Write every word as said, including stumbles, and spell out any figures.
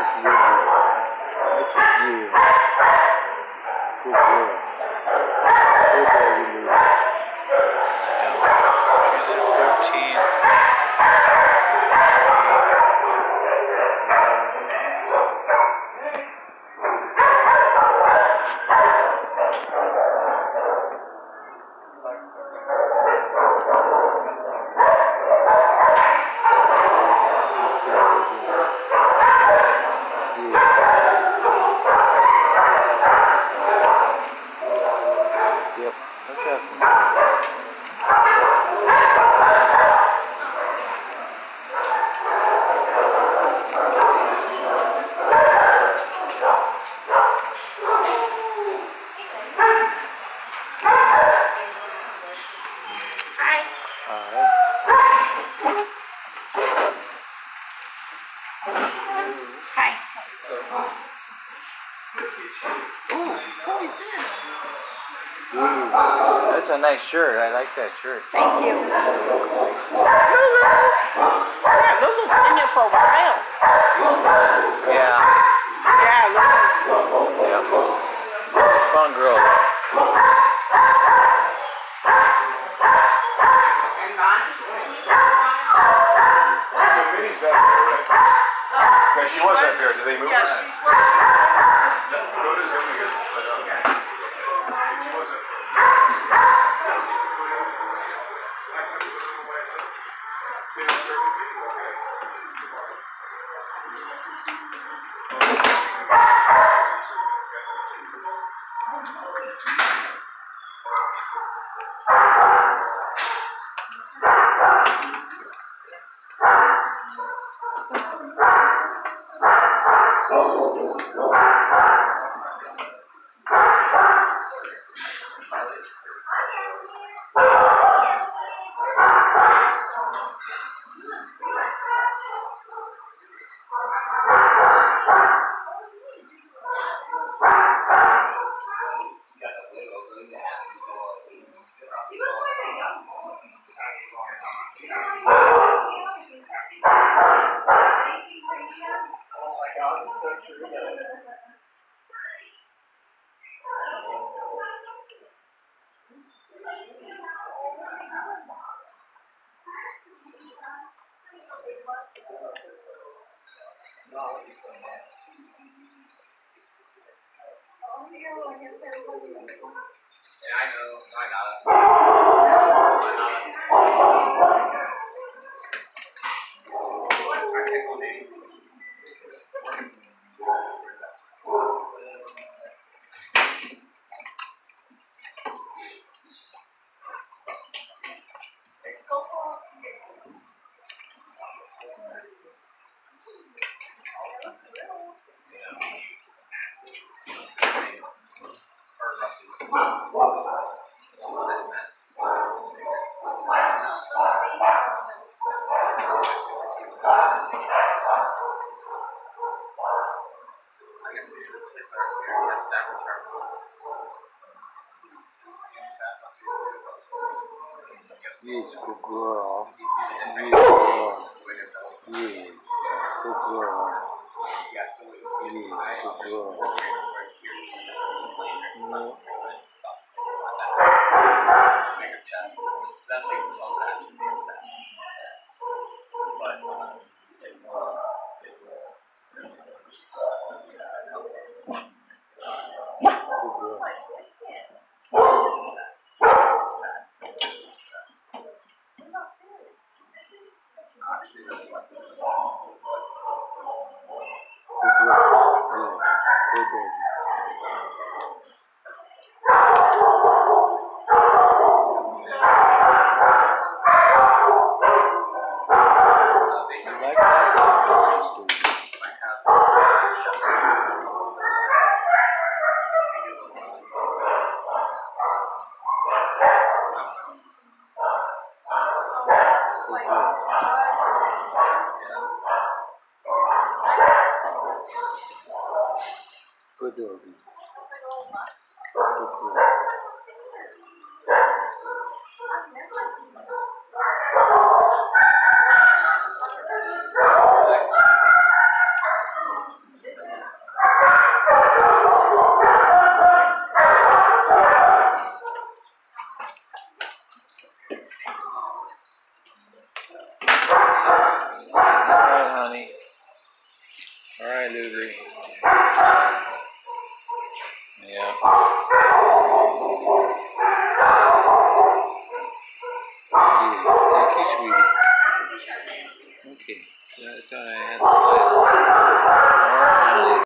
That's Lulu. That's yeah. Good girl. Good baby Lulu. She's at fourteen. Yep, let's have some fun. Hi. Alright. Hi. Ooh, who is this? Lulu. That's a nice shirt. I like that shirt. Thank you. Lulu. Yeah, Lulu's been there for a while. Yeah. Yeah, Lulu's. Yep. She's a fun girl though. Yeah, she was up there. Did they move Yeah, her? she Go to Zoom again. She was up there. Yeah, I know. I got it. Yes, good girl. Yeah. Yeah. Good girl. Yeah, good girl. Yeah. That's like all that. But Good doggy. Good dog. All right, Lulu. Yeah. Yeah. Thank you, sweetie. Okay. So I thought I had the title. All right.